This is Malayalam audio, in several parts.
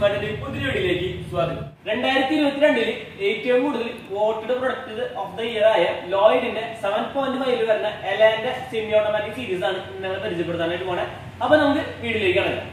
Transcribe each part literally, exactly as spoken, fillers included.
ന്യൂസ്മാന്റെ പുതിയ വീഡിയോയിലേക്ക് സ്വാഗതം. രണ്ടായിരത്തി ഇരുപത്തിരണ്ടില് ഏറ്റവും കൂടുതൽ voted product of the year ആയ ലോയിഡിന്റെ സെവൻ പോയിന്റ് ഫൈവ് വരുന്ന എലാന്റെ സെമി ഓട്ടോമാറ്റിക് സീരീസ് ആണ് ഇന്നലെ പരിചയപ്പെടുത്താനായിട്ട് പോണേ. അപ്പൊ നമുക്ക് വീഡിയോയിലേക്ക് കടക്കാം.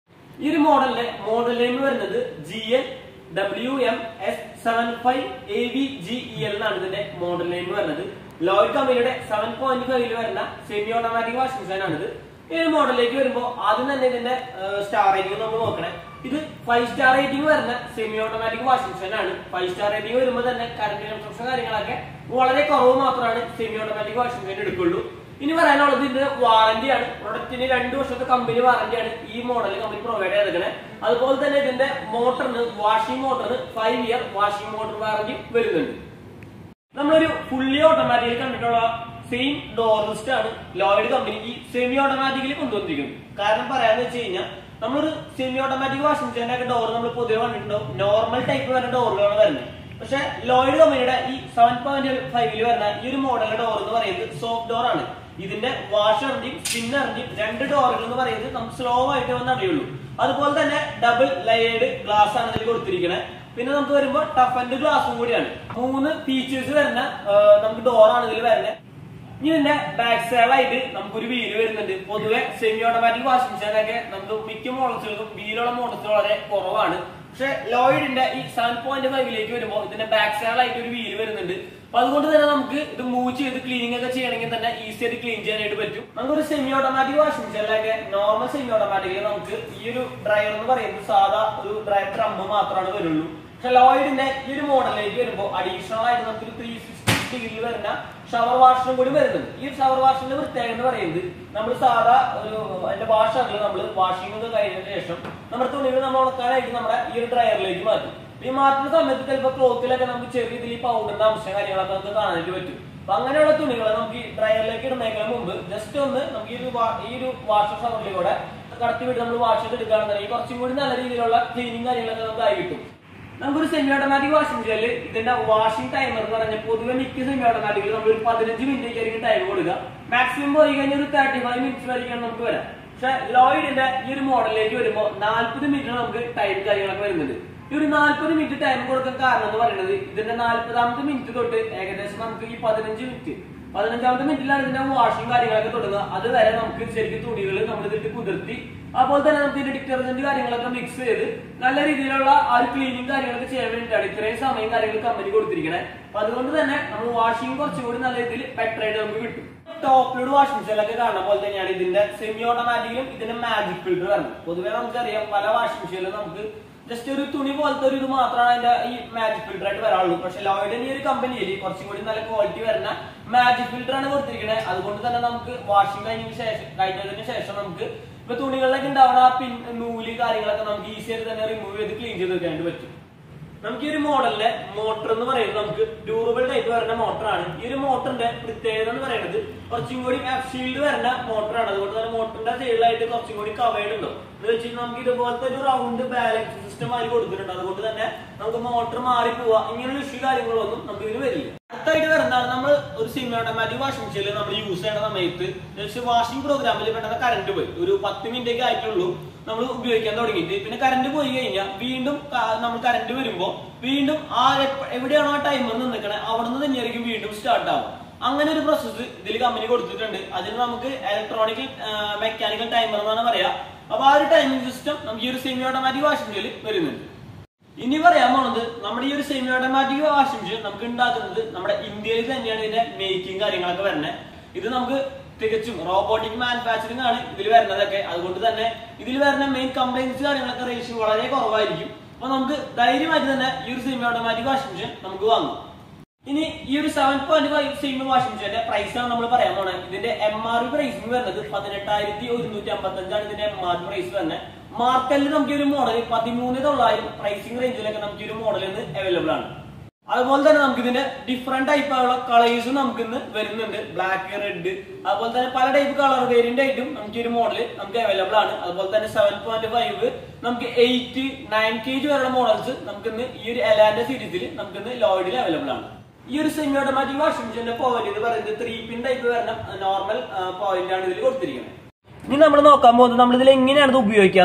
ഈ ഒരു മോഡലിന്റെ മോഡൽ നെയിം വരുന്നത് G L W M S seven five A V G E L എന്നാണ് ഇതിന്റെ മോഡൽ നെയിം വരുന്നത്. ലോയിഡ് കമ്പനിയുടെ സെവൻ പോയിന്റ് ഫൈവില് വരുന്ന സെമി ഓട്ടോമാറ്റിക് വാഷിംഗ് മെഷീൻ ആണിത്. ഈ ഒരു മോഡലിലേക്ക് വരുമ്പോൾ ആദ്യം തന്നെ ഇതിന്റെ സ്റ്റാർ റേറ്റിംഗ് നമ്മൾ നോക്കണേ. ഇത് ഫൈവ് സ്റ്റാർ റേറ്റിംഗ് വരുന്ന സെമി ഓട്ടോമാറ്റിക് വാഷിംഗ് മെഷീൻ ആണ്. ഫൈവ് സ്റ്റാർ റേറ്റിംഗ് വരുമ്പോൾ തന്നെ കറന്റ് കൺസംപ്ഷൻ കാര്യങ്ങളൊക്കെ വളരെ കുറവ് മാത്രമാണ് സെമി ഓട്ടോമാറ്റിക് വാഷിംഗ് മെഷീൻ എടുക്കുള്ളൂ. ഇനി പറയാനുള്ളത് ഇതിന്റെ വാറന്റിയാണ്. പ്രൊഡക്റ്റിന് രണ്ടു വർഷത്തെ കമ്പനി വാറന്റിയാണ് ഈ മോഡൽ കമ്പനി പ്രൊവൈഡ് ചെയ്തിരിക്കുന്നത്. അതുപോലെ തന്നെ ഇതിന്റെ മോട്ടറിന് വാഷിംഗ് മോട്ടറിന് five year washing motor warranty വരുന്നുണ്ട്. നമ്മളൊരു ഫുള്ളി ഓട്ടോമാറ്റിക്കലി കണ്ടിട്ടുള്ള സെയിം ഡോർ ലിസ്റ്റ് ആണ് ലോയിഡ് കമ്പനി ഈ സെമി ഓട്ടോമാറ്റിക്കലി കൊണ്ടുവന്നിരിക്കുന്നത്. കാരണം പറയാന്ന് വെച്ച് കഴിഞ്ഞാൽ നമ്മളൊരു സെമി ഓട്ടോമാറ്റിക് വാഷിംഗ് മെഷീന്റെ ഒക്കെ ഡോർ നമ്മൾ പൊതുവെ കണ്ടിട്ടുണ്ടാവും നോർമൽ ടൈപ്പ് വരുന്ന ഡോറുകളാണ് വരുന്നത്. പക്ഷെ ലോയിഡ് കമ്പനിയുടെ ഈ സെവൻ പോയിന്റ് ഫൈവില് വരുന്ന ഈ ഒരു മോഡലിന്റെ ഡോർ എന്ന് പറയുന്നത് സോഫ്റ്റ് ഡോർ ആണ്. ഇതിന്റെ വാഷറിന്റെയും സ്പിന്നറിന്റെയും രണ്ട് ഡോറുകൾ എന്ന് പറയുന്നത് നമുക്ക് സ്ലോ ആയിട്ട് വന്ന് അറിയുള്ളൂ. അതുപോലെ തന്നെ ഡബിൾ ലെയേർഡ് ഗ്ലാസ് ആണ് ഇതിൽ കൊടുത്തിരിക്കുന്നത്. പിന്നെ നമുക്ക് വരുമ്പോൾ ടഫ് ആൻഡ് ഗ്ലാസും കൂടിയാണ്. മൂന്ന് ഫീച്ചേഴ്സ് വരുന്ന നമുക്ക് ഡോറാണ് ഇതിൽ വരുന്നത്. ഇനി ഇതിന്റെ ബാക്ക് സൈഡിലായിട്ട് നമുക്കൊരു വീല് വരുന്നുണ്ട്. പൊതുവെ സെമി ഓട്ടോമാറ്റിക് വാഷിംഗ് മെഷീനൊക്കെ നമുക്ക് മിക്ക മോഡൽസുകൾക്കും വീലുള്ള മോഡൽസ് വളരെ കുറവാണ്. പക്ഷെ ലോയിഡിന്റെ ഈ സെവൻ പോയിന്റ് ഫൈവിലേക്ക് വരുമ്പോൾ ഇതിന്റെ ബാക്ക് സൈഡിലായിട്ട് ഒരു വീല് വരുന്നുണ്ട്. അപ്പൊ അതുകൊണ്ട് തന്നെ നമുക്ക് ഇത് മൂവ് ചെയ്ത് ക്ലീനിങ് ഒക്കെ ചെയ്യണമെങ്കിൽ തന്നെ ഈസി ആയിട്ട് ക്ലീൻ ചെയ്യാനായിട്ട് പറ്റും. നമുക്കൊരു സെമി ഓട്ടോമാറ്റിക് വാഷിംഗ് മെഷീനിലൊക്കെ നോർമൽ സെമി ഓട്ടോമാറ്റിക്കിൽ നമുക്ക് ഈ ഒരു ഡ്രയർ എന്ന് പറയുന്നത് സാധാ ഒരു ഡ്രയർ ഡ്രം മാത്രമാണ് വരുള്ളൂ. പക്ഷെ ലോയിഡിന്റെ ഈ ഒരു മോഡലിലേക്ക് വരുമ്പോൾ അഡീഷണൽ ആയിട്ട് നമുക്കൊരു ത്രീ സിക്സ്റ്റി ഡിഗ്രിയിൽ വരുന്ന ഷവർ വാഷറും കൂടി വരുന്നുണ്ട്. ഈ ഷവർ വാഷിന്റെ പ്രത്യേകത എന്ന് പറയുന്നത് നമ്മൾ സാധാ ഒരു അതിന്റെ വാഷറിൽ നമ്മൾ വാഷിംഗ് ഒക്കെ കഴിഞ്ഞതിന് ശേഷം നമ്മുടെ തുണികൾ നമ്മൾ ഉണക്കാനായിട്ട് നമ്മുടെ ഈ ഒരു ഡ്രയറിലേക്ക് മാറ്റും. ഈ മാറ്റുന്ന സമയത്ത് ചിലപ്പോൾ ക്ലോത്തിലൊക്കെ നമുക്ക് ചെറിയ ഇതിൽ പൗഡറിന്റെ അംശം കാര്യങ്ങളൊക്കെ നമുക്ക് കാണാനായിട്ട് പറ്റും. അപ്പൊ അങ്ങനെയുള്ള തുണികളെ നമുക്ക് ഈ ഡ്രയറിലേക്ക് ഇടുന്നതിന് മുമ്പ് ജസ്റ്റ് ഒന്ന് നമുക്ക് ഈ ഒരു ഈ ഒരു വാഷർ ഷവറിലൂടെ കടത്തി വിട്ട് നമ്മൾ വാഷ് ചെയ്ത് എടുക്കുകയാണെന്നുണ്ടെങ്കിൽ കുറച്ചും കൂടി നല്ല രീതിയിലുള്ള ക്ലീനിങ് കാര്യങ്ങളൊക്കെ നമുക്ക് ആയി കിട്ടും. നമുക്കൊരു സെമി ഓട്ടോമാറ്റിക് വാഷിംഗ് മെഷീനിൽ ഇതിന്റെ വാഷിംഗ് ടൈമർ എന്ന് പറഞ്ഞാൽ പൊതുവെ മിക്ക സെമി ഓട്ടോമാറ്റിക്കിൽ നമ്മൾ ഒരു പതിനഞ്ച് മിനിറ്റ് ആയിരിക്കും ടൈം കൊടുക്കുക. മാക്സിമം പോയി കഴിഞ്ഞാൽ ഒരു തേർട്ടി ഫൈവ് മിനിറ്റ്സ് വരെയാണ് നമുക്ക് വരാം. പക്ഷെ ലോയിഡിന്റെ ഈ ഒരു മോഡലിലേക്ക് വരുമ്പോൾ നാല്പത് മിനിറ്റ് നമുക്ക് ടൈം കാര്യങ്ങളൊക്കെ വരുന്നുണ്ട്. ഈ ഒരു നാല്പത് മിനിറ്റ് ടൈം കൊടുക്കാൻ കാരണം എന്ന് പറയുന്നത് ഇതിന്റെ നാല്പതാമത്തെ മിനിറ്റ് തൊട്ട് ഏകദേശം നമുക്ക് ഈ പതിനഞ്ച് മിനിറ്റ് പതിനഞ്ചാമത്തെ മിനിറ്റിലാണ് ഇതിന്റെ വാഷിംഗ് കാര്യങ്ങളൊക്കെ തുടങ്ങുക. അതുവരെ നമുക്ക് ശരിക്കും തുണികൾ നമ്മൾ ഇതിട്ട് കുതിർത്തി അതുപോലെ തന്നെ നമുക്ക് ഇതിന്റെ ഡിറ്റർജന്റ് കാര്യങ്ങളൊക്കെ മിക്സ് ചെയ്ത് നല്ല രീതിയിലുള്ള ആ ഒരു ക്ലീനിങ് കാര്യങ്ങളൊക്കെ ചെയ്യാൻ വേണ്ടിയിട്ടാണ് ഇത്രയും സമയം കാര്യങ്ങൾ കമ്പനി കൊടുത്തിരിക്കുന്നത്. അപ്പൊ അതുകൊണ്ട് തന്നെ നമ്മൾ വാഷിംഗ് കുറച്ചും കൂടി നല്ല രീതിയിൽ ബെറ്റർ ആയിട്ട് നമുക്ക് കിട്ടും. ടോപ്പ് ലോഡ് വാഷിംഗ് മെഷീനിലൊക്കെ കാണുന്ന പോലെ തന്നെയാണ് ഇതിന്റെ സെമി ഓട്ടോമാറ്റിക്കിലും ഇതിന്റെ മാജിക് ഫിൽറ്റർ വരുന്നത്. പൊതുവെ നമുക്കറിയാം പല വാഷിംഗ് മെഷീനിലും നമുക്ക് ജസ്റ്റ് ഒരു തുണി പോലത്തെ ഒരു ഇത് മാത്രമാണ് അതിന്റെ ഈ മാജിക് ഫിൽറ്റർ ആയിട്ട് വരാറുള്ളൂ. പക്ഷെ ലോയിഡിന്റെ ഈ ഒരു കമ്പനിയിൽ കുറച്ചും കൂടി നല്ല ക്വാളിറ്റി വരുന്ന മാജിക് ഫിൽറ്റർ ആണ് കൊടുത്തിരിക്കുന്നത്. അതുകൊണ്ട് തന്നെ നമുക്ക് വാഷിംഗ് കഴിഞ്ഞതിന് ശേഷം കഴിഞ്ഞതിന് ശേഷം നമുക്ക് ഇപ്പൊ തുണികളിലൊക്കെ ഉണ്ടാവുന്ന പിൻ നൂല് കാര്യങ്ങളൊക്കെ നമുക്ക് ഈസി ആയിട്ട് തന്നെ റിമൂവ് ചെയ്ത് ക്ലീൻ ചെയ്ത് വെക്കാനായിട്ട് പറ്റും. നമുക്ക് ഈ ഒരു മോഡലിലെ മോട്ടർ എന്ന് പറയുന്നത് നമുക്ക് ഡ്യൂറബിൾ ടൈപ്പ് വരുന്ന മോട്ടറാണ്. ഈ ഒരു മോട്ടറിന്റെ പ്രത്യേകത എന്ന് പറയുന്നത് കുറച്ചും കൂടി ഷീൽഡ് വരുന്ന മോട്ടറാണ്. അതുകൊണ്ട് തന്നെ മോട്ടറിന്റെ സൈഡിലായിട്ട് കുറച്ചും കൂടി കവേർഡ് ഉണ്ടോ എന്ന് വെച്ചാൽ നമുക്ക് ഇതുപോലത്തെ ഒരു റൗണ്ട് ബാലൻസ് സിസ്റ്റം ആയി കൊടുത്തിട്ടുണ്ട്. അതുകൊണ്ട് തന്നെ നമുക്ക് മോട്ടർ മാറി പോവാ ഇങ്ങനെയുള്ള ഇഷ്യൂ കാര്യങ്ങളൊന്നും നമുക്ക് ഇതിന് വരില്ല. അടുത്തായിട്ട് വരുന്നതാണ് നമ്മൾ ഒരു സെമി ഓട്ടോമാറ്റിക് വാഷിംഗ് മെഷീനിൽ നമ്മൾ യൂസ് ചെയ്യുന്ന സമയത്ത് ജസ്റ്റ് വാഷിംഗ് പ്രോഗ്രാമിൽ പെട്ടെന്ന് കറണ്ട് പോയി ഒരു പത്ത് മിനിറ്റ് ഒക്കെ ആയിട്ടുള്ളൂ നമ്മൾ ഉപയോഗിക്കാൻ തുടങ്ങിയിട്ട്. പിന്നെ കറണ്ട് പോയി കഴിഞ്ഞാൽ വീണ്ടും നമ്മൾ കറണ്ട് വരുമ്പോൾ വീണ്ടും ആ എവിടെയാണോ ആ ടൈമർ നിൽക്കണേ അവിടെ നിന്ന് തന്നെയായിരിക്കും വീണ്ടും സ്റ്റാർട്ട് ആവും. അങ്ങനെ ഒരു പ്രോസസ്സ് ഇതിൽ കമ്പനി കൊടുത്തിട്ടുണ്ട്. അതിന് നമുക്ക് ഇലക്ട്രോണിക് മെക്കാനിക്കൽ ടൈമർ എന്നാണ് പറയാ. അപ്പൊ ആ ഒരു ടൈമിംഗ് സിസ്റ്റം നമുക്ക് ഈ ഒരു സെമി ഓട്ടോമാറ്റിക് വാഷിംഗ് മെഷീനിൽ വരുന്നുണ്ട്. ഇനി പറയാൻ പോണത് നമ്മുടെ ഈ ഒരു സെമി ഓട്ടോമാറ്റിക് വാഷിംഗ് മെഷീൻ നമുക്ക് ഉണ്ടാക്കുന്നത് നമ്മുടെ ഇന്ത്യയിൽ തന്നെയാണ് ഇതിന്റെ മേക്കിംഗ് കാര്യങ്ങളൊക്കെ വരുന്നത്. ഇത് നമുക്ക് തികച്ചും റോബോട്ടിക് മാനുഫാക്ചറിംഗ് ആണ് ഇതിൽ വരുന്നതൊക്കെ. അതുകൊണ്ട് തന്നെ ഇതിൽ വരുന്ന മെയിൻ കംപ്ലൈൻസ് കാര്യങ്ങളൊക്കെ റേഷ്യോ വളരെ കുറവായിരിക്കും. അപ്പൊ നമുക്ക് ധൈര്യമായിട്ട് തന്നെ ഈ ഒരു സെമി ഓട്ടോമാറ്റിക് വാഷിംഗ് മെഷീൻ നമുക്ക് വാങ്ങും. ഇനി ഈ ഒരു seven point five semi washing മെഷീന്റെ പ്രൈസ് ആണ് നമ്മൾ പറയാൻ പോണത്. ഇതിന്റെ എം ആർ പി പ്രൈസിംഗ് വരുന്നത് പതിനെട്ടായിരത്തി ഒരുന്നൂറ്റി അമ്പത്തി അഞ്ചാണ് ഇതിന്റെ എം ആർ പി പ്രൈസ് തന്നെ. മാർക്കറ്റിൽ നമുക്ക് ഒരു മോഡൽ പതിമൂന്ന് തൊള്ളായിരം പ്രൈസിംഗ് റേഞ്ചിലൊക്കെ നമുക്ക് ഒരു മോഡൽ ഇന്ന് അവൈലബിൾ ആണ്. അതുപോലെ തന്നെ നമുക്ക് ഇതിന്റെ ഡിഫറെന്റ് ടൈപ്പുള്ള കളേഴ്സും നമുക്ക് ഇന്ന് വരുന്നുണ്ട്. ബ്ലാക്ക്, റെഡ്, അതുപോലെ തന്നെ പല ടൈപ്പ് കളർ വേരിയന്റ് ആയിട്ടും നമുക്ക് ഈ ഒരു മോഡൽ നമുക്ക് അവൈലബിൾ ആണ്. അതുപോലെ തന്നെ സെവൻ പോയിന്റ് ഫൈവ് നമുക്ക് എയ്റ്റ് നയൻ കെ ജി വരെയുള്ള മോഡൽസ് നമുക്ക് ഇന്ന് ഈ ഒരു എലാന്റെ സീരീസിൽ നമുക്ക് ഇന്ന് ലോയിഡിൽ അവൈലബിൾ ആണ്. ഈ ഒരു സെമി ഓട്ടോമാറ്റിക് വാഷിംഗ് മെഷീന്റെ പോയിന്റ് എന്ന് പറയുന്നത് ത്രീ പിൻ ടൈപ്പ് വരുന്ന നോർമൽ പോയിന്റ് ആണ് ഇതിൽ കൊടുത്തിരിക്കുന്നത്. ഇനി നമ്മൾ നോക്കാൻ പോകുന്നത് നമ്മൾ ഇതിൽ എങ്ങനെയാണ് ഇത് ഉപയോഗിക്കാന്നാണ്.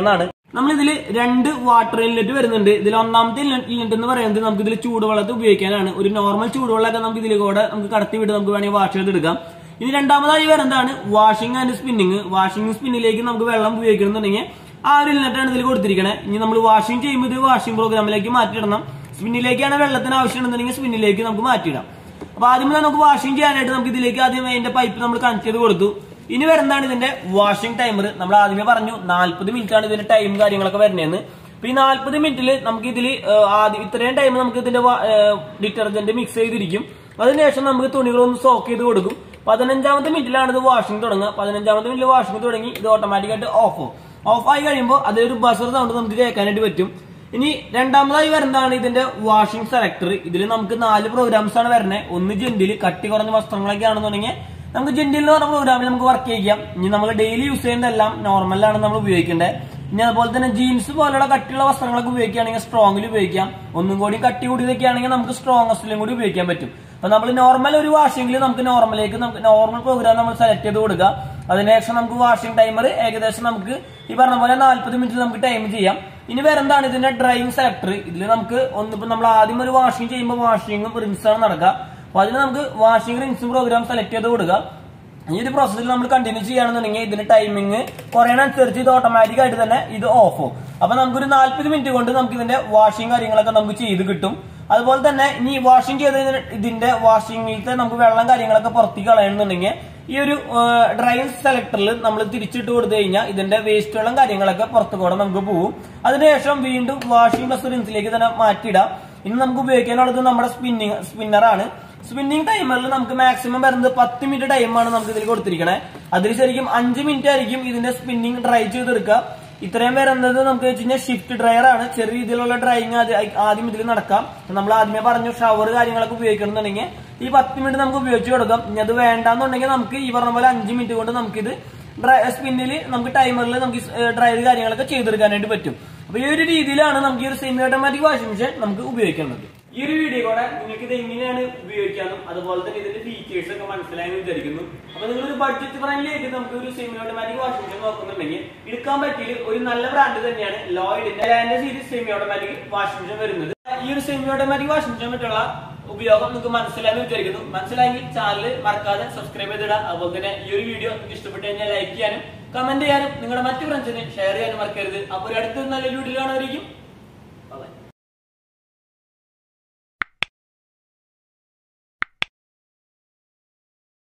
നമ്മൾ ഇതിൽ രണ്ട് വാട്ടർ ഇൻലെറ്റ് വരുന്നുണ്ട്. ഇതിൽ ഒന്നാമത്തെ ഇൻലെറ്റ് എന്ന് പറയുന്നത് നമുക്ക് ഇതിൽ ചൂടുവെള്ളത്തിൽ ഉപയോഗിക്കാനാണ്. ഒരു നോർമൽ ചൂടുവെള്ളമൊക്കെ നമുക്ക് ഇതിൽ കൂടെ നമുക്ക് കടത്തി വിട്ട് നമുക്ക് വേണമെങ്കിൽ വാഷ് ചെയ്തെടുക്കാം. ഇനി രണ്ടാമതായി വരുന്നതാണ് വാഷിംഗ് ആൻഡ് സ്പിന്നിങ്. വാഷിംഗ് സ്പിന്നിലേക്ക് നമുക്ക് വെള്ളം ഉപയോഗിക്കണമെന്നുണ്ടെങ്കിൽ ആ ഒരു ഇൻലെറ്റാണ് ഇതിൽ കൊടുത്തിരിക്കണേ. ഇനി നമ്മൾ വാഷിംഗ് ചെയ്യുമ്പോൾ ഇത് വാഷിംഗ് പ്രോഗ്രാമിലേക്ക് മാറ്റിയിടണം. സ്പിന്നിലേക്കാണ് വെള്ളത്തിന് ആവശ്യമുണ്ടെന്നുണ്ടെങ്കിൽ സ്പിന്നിലേക്ക് നമുക്ക് മാറ്റിയിടാം. അപ്പൊ ആദ്യം നമുക്ക് വാഷിംഗ് ചെയ്യാനായിട്ട് നമുക്ക് ഇതിലേക്ക് ആദ്യം അതിന്റെ പൈപ്പ് നമ്മൾ കണക്ട് ചെയ്ത് കൊടുത്തു. ഇനി വരുന്നതാണ് ഇതിന്റെ വാഷിംഗ് ടൈമർ. നമ്മൾ ആദ്യമേ പറഞ്ഞു നാല്പത് മിനിറ്റ് ആണ് ഇതിന്റെ ടൈം കാര്യങ്ങളൊക്കെ വരുന്നതെന്ന്. അപ്പൊ ഈ നാല്പത് മിനിറ്റിൽ നമുക്ക് ഇതിൽ ആദ്യം ഇത്രയും ടൈം നമുക്ക് ഇതിന്റെ ഡിറ്റർജന്റ് മിക്സ് ചെയ്തിരിക്കും. അതിനുശേഷം നമുക്ക് തുണികളൊന്ന് സോക്ക് ചെയ്ത് കൊടുക്കും. പതിനഞ്ചാമത്തെ മിനിറ്റിലാണ് ഇത് വാഷിംഗ് തുടങ്ങുക. പതിനഞ്ചാമത്തെ മിനിറ്റിൽ വാഷിംഗ് തുടങ്ങി ഇത് ഓട്ടോമാറ്റിക്കായിട്ട് ഓഫ് ആവും. ഓഫ് ആയി കഴിയുമ്പോൾ അതൊരു ബസർ സൗണ്ട് നമുക്ക് കേൾക്കാനായിട്ട് പറ്റും. ഇനി രണ്ടാമതായി വരുന്നതാണ് ഇതിന്റെ വാഷിംഗ് സെലക്ടർ. ഇതിൽ നമുക്ക് നാല് പ്രോഗ്രാംസ് ആണ് വരുന്നത്. ഒന്ന് ജെന്റിൽ, കട്ടി കുറഞ്ഞ വസ്ത്രങ്ങളൊക്കെ ആണെന്നുണ്ടെങ്കിൽ നമുക്ക് ജെന്റിൽ എന്ന് പറഞ്ഞ പ്രോഗ്രാമിൽ നമുക്ക് വർക്ക് ചെയ്യാം. ഇനി നമ്മൾ ഡെയിലി യൂസ് ചെയ്യുന്നതെല്ലാം നോർമലാണ് നമ്മൾ ഉപയോഗിക്കേണ്ടത്. ഇനി അതുപോലെ തന്നെ ജീൻസ് പോലുള്ള കട്ടിയുള്ള വസ്ത്രങ്ങളൊക്കെ ഉപയോഗിക്കുകയാണെങ്കിൽ സ്ട്രോങ്ങിൽ ഉപയോഗിക്കാം. ഒന്നും കൂടി കട്ടി കൂടിയതൊക്കെ ആണെങ്കിൽ നമുക്ക് സ്ട്രോങ്ങസ്റ്റിലും കൂടി ഉപയോഗിക്കാൻ പറ്റും. അപ്പൊ നമ്മൾ നോർമൽ ഒരു വാഷിംഗിൽ നമുക്ക് നോർമലേക്ക് നമുക്ക് നോർമൽ പ്രോഗ്രാം നമ്മൾ സെലക്ട് ചെയ്ത് കൊടുക്കുക. അതിനുശേഷം നമുക്ക് വാഷിംഗ് ടൈമർ ഏകദേശം നമുക്ക് ഈ പറഞ്ഞ പോലെ നാല്പത് മിനിറ്റ് നമുക്ക് ടൈം ചെയ്യാം. ഇനി വരുന്നതാണ് ഇതിന്റെ ഡ്രൈയിങ് സെലക്ടർ. ഇതിൽ നമുക്ക് ഒന്നിപ്പോ നമ്മൾ ആദ്യം ഒരു വാഷിംഗ് ചെയ്യുമ്പോൾ വാഷിംഗും റിൻസാണ് നടക്കുക. അപ്പൊ അതിന് നമുക്ക് വാഷിംഗ് റിൻസും പ്രോഗ്രാം സെലക്ട് ചെയ്ത് കൊടുക്കുക. ഈ ഒരു പ്രോസസ്സിൽ നമ്മൾ കണ്ടിന്യൂ ചെയ്യുകയാണെന്നുണ്ടെങ്കിൽ ഇതിന്റെ ടൈമിങ് കുറയണനുസരിച്ച് ഇത് ഓട്ടോമാറ്റിക് ആയിട്ട് തന്നെ ഇത് ഓഫ് ആവും. അപ്പൊ നമുക്കൊരു നാല്പത് മിനിറ്റ് കൊണ്ട് നമുക്ക് ഇതിന്റെ വാഷിംഗ് കാര്യങ്ങളൊക്കെ നമുക്ക് ചെയ്ത് കിട്ടും. അതുപോലെ തന്നെ ഇനി വാഷിംഗ് ചെയ്ത ഇതിന്റെ വാഷിംഗിലത്തെ നമുക്ക് വെള്ളം കാര്യങ്ങളൊക്കെ പുറത്തേക്ക് കളയണമെന്നുണ്ടെങ്കിൽ ഈ ഒരു ഡ്രൈയിങ് സെലക്ടറിൽ നമ്മൾ തിരിച്ചിട്ട് കൊടുത്തു കഴിഞ്ഞാൽ ഇതിന്റെ വേസ്റ്റ് വെള്ളം കാര്യങ്ങളൊക്കെ പുറത്തു കൂടെ നമുക്ക് പോകും. അതിനുശേഷം വീണ്ടും വാഷിംഗ് പ്ലസ് റിൻസിലേക്ക് തന്നെ മാറ്റിയിടാം. ഇനി നമുക്ക് ഉപയോഗിക്കാനുള്ളത് നമ്മുടെ സ്പിന്നിങ് സ്പിന്നറാണ്. സ്പിന്നിങ് ടൈമറിൽ നമുക്ക് മാക്സിമം വരുന്നത് പത്ത് മിനിറ്റ് ടൈമാണ് നമുക്ക് ഇതിൽ കൊടുത്തിരിക്കണേ. അതിൽ ശരിക്കും അഞ്ച് മിനിറ്റ് ആയിരിക്കും ഇതിന്റെ സ്പിന്നിങ് ഡ്രൈ ചെയ്തെടുക്കുക. ഇത്രയും വരുന്നത് നമുക്ക് വെച്ച് കഴിഞ്ഞാൽ ഷിഫ്റ്റ് ഡ്രയർ ആണ്. ചെറിയ രീതിയിലുള്ള ഡ്രൈയിങ് ആദ്യം ഇതിൽ നടക്കാം. നമ്മൾ ആദ്യമേ പറഞ്ഞു ഷവർ കാര്യങ്ങളൊക്കെ ഉപയോഗിക്കണമെന്നുണ്ടെങ്കിൽ ഈ പത്ത് മിനിറ്റ് നമുക്ക് ഉപയോഗിച്ച് കൊടുക്കാം. ഇനി അത് വേണ്ടാന്നുണ്ടെങ്കിൽ നമുക്ക് ഈ പറഞ്ഞ പോലെ അഞ്ച് മിനിറ്റ് കൊണ്ട് നമുക്കിത് ഡ്രൈ സ്പിന്നിൽ നമുക്ക് ടൈമറിൽ നമുക്ക് ഡ്രൈ കാര്യങ്ങളൊക്കെ ചെയ്തെടുക്കാനായിട്ട് പറ്റും. അപ്പൊ ഈ ഒരു രീതിയിലാണ് നമുക്ക് ഈ ഒരു സെമി ഓട്ടോമാറ്റിക് വാഷിംഗ് മെഷീൻ നമുക്ക് ഉപയോഗിക്കേണ്ടത്. ഈ ഒരു വീഡിയോ കൂടെ നിങ്ങൾക്ക് ഇത് എങ്ങനെയാണ് ഉപയോഗിക്കാനും അതുപോലെ തന്നെ ഇതിന്റെ ഫീച്ചേഴ്സ് ഒക്കെ മനസ്സിലായെന്ന് വിചാരിക്കുന്നു. അപ്പൊ നിങ്ങളൊരു ബഡ്ജറ്റ് ഫ്രണ്ട്ലിയായിട്ട് നമുക്ക് ഒരു സെമി ഓട്ടോമാറ്റിക് വാഷിംഗ് മെഷീൻ നോക്കുന്നുണ്ടെങ്കിൽ എടുക്കാൻ പറ്റിയ ഒരു നല്ല ബ്രാൻഡ് തന്നെയാണ് ലോയിഡിന്റെ എലാന്റെ series semi automatic washing machine വരുന്നത്. ഈ ഒരു സെമി ഓട്ടോമാറ്റിക് വാഷിംഗ് മെഷീൻ പറ്റുള്ള ഉപയോഗം നിങ്ങൾക്ക് മനസ്സിലായെന്ന് വിചാരിക്കുന്നു. മനസ്സിലായെങ്കിൽ ചാനൽ മറക്കാതെ സബ്സ്ക്രൈബ് ചെയ്തിടാം. അതുപോലെ തന്നെ ഈ ഒരു വീഡിയോ നിങ്ങൾക്ക് ഇഷ്ടപ്പെട്ടു കഴിഞ്ഞാൽ ലൈക്ക് ചെയ്യാനും കമന്റ് ചെയ്യാനും നിങ്ങളുടെ മറ്റു ഫ്രണ്ട്സിന് ഷെയർ ചെയ്യാനും മറക്കരുത്. അപ്പോൾ അടുത്ത നല്ലൊരു വീഡിയോ കാണുമായിരിക്കും.